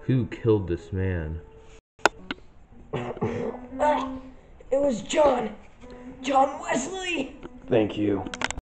Who killed this man? It was John. John Wesley! Thank you.